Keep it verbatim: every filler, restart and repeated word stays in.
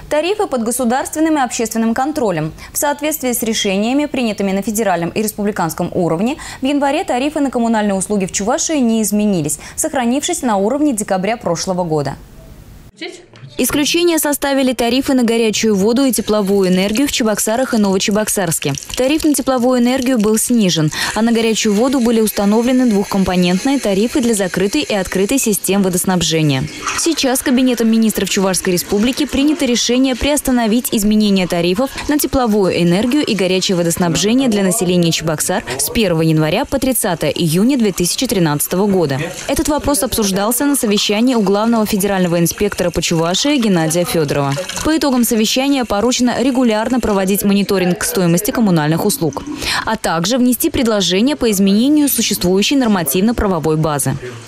Тарифы под государственным и общественным контролем. В соответствии с решениями, принятыми на федеральном и республиканском уровне, в январе тарифы на коммунальные услуги в Чувашии не изменились, сохранившись на уровне декабря прошлого года. Исключение составили тарифы на горячую воду и тепловую энергию в Чебоксарах и Новочебоксарске. Тариф на тепловую энергию был снижен, а на горячую воду были установлены двухкомпонентные тарифы для закрытой и открытой систем водоснабжения. Сейчас Кабинетом министров Чувашской республики принято решение приостановить изменение тарифов на тепловую энергию и горячее водоснабжение для населения Чебоксар с первого января по тридцатое июня две тысячи тринадцатого года. Этот вопрос обсуждался на совещании у главного федерального инспектора по Чувашии Геннадия Федорова. По итогам совещания поручено регулярно проводить мониторинг стоимости коммунальных услуг, а также внести предложения по изменению существующей нормативно-правовой базы.